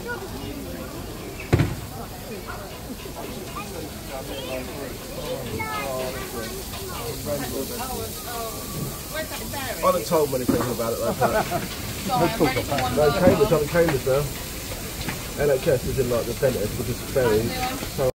I haven't told many people about it like that. No, Cambridge, I'm in Cambridge now. NHS is in like the dentist, which is very...